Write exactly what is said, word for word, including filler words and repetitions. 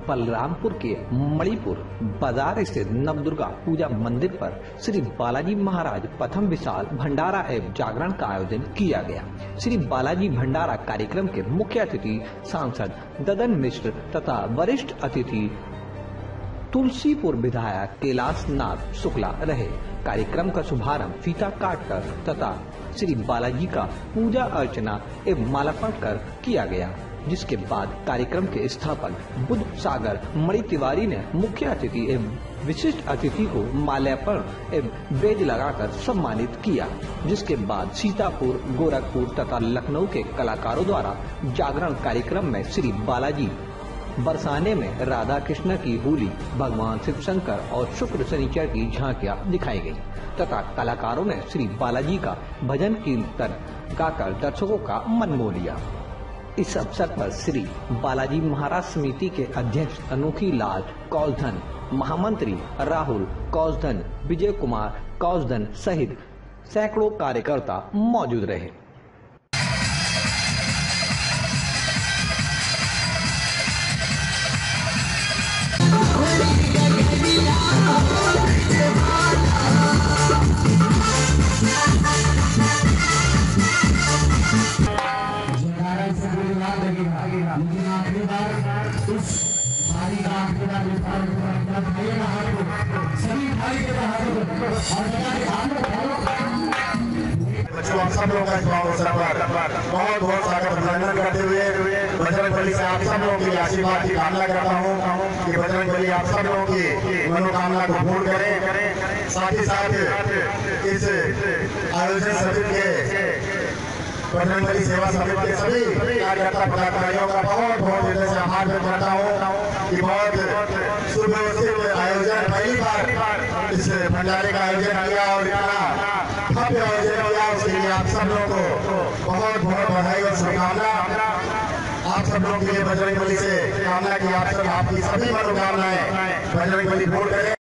बलरामपुर के मणिपुर बाजार स्थित नवदुर्गा पूजा मंदिर पर श्री बालाजी महाराज प्रथम विशाल भंडारा एवं जागरण का आयोजन किया गया। श्री बालाजी भंडारा कार्यक्रम के मुख्य अतिथि सांसद ददन मिश्र तथा वरिष्ठ अतिथि तुलसीपुर विधायक कैलाश नाथ शुक्ला रहे। कार्यक्रम का शुभारंभ फीता काटकर तथा श्री बालाजी का पूजा अर्चना एवं मालार्पण कर किया गया, जिसके बाद कार्यक्रम के स्थापक बुद्ध सागर मणि तिवारी ने मुख्य अतिथि एवं विशिष्ट अतिथि को माल्यार्पण एवं बेज लगाकर सम्मानित किया, जिसके बाद सीतापुर, गोरखपुर तथा लखनऊ के कलाकारों द्वारा जागरण कार्यक्रम में श्री बालाजी बरसाने में राधा कृष्ण की होली, भगवान शिव शंकर और शुक्र शनिचर की झांकियां दिखाई गयी तथा कलाकारों ने श्री बालाजी का भजन कीर्तन गाकर दर्शकों का मन मोह लिया। इस अवसर पर श्री बालाजी महाराज समिति के अध्यक्ष अनोखी लाल कौशधन, महामंत्री राहुल कौशधन, विजय कुमार कौशधन सहित सैकड़ों कार्यकर्ता मौजूद रहे। बच्चों, आप सब लोगों का बहुत बहुत स्वागत अभिनंदन करते हुए बजरंगबली से आप सब लोगों की आशीर्वाद की कामना करता हूँ कि बजरंगबली आप सब लोगों की मनोकामना को पूर्ण करें। साथ ही साथ इस आयोजन समिति के बजरंगबली सेवा समिति के सभी कार्यकर्ता पदाधिकारियों का बहुत बहुत हृदय से आभार व्यक्त करता हूँ कि बहुत सुव्यवस्थित आयोजन, पहली बार इस भंडारे का आयोजन किया और इतना भव्य आयोजन किया, उसके लिए आप सब लोगों को बहुत बहुत बधाई और शुभकामना। आप सब लोगों के लिए बजरंगबली से कामना की आप सब आपकी सभी मनोकामनाएं बजरंगबली पूर्ण करें।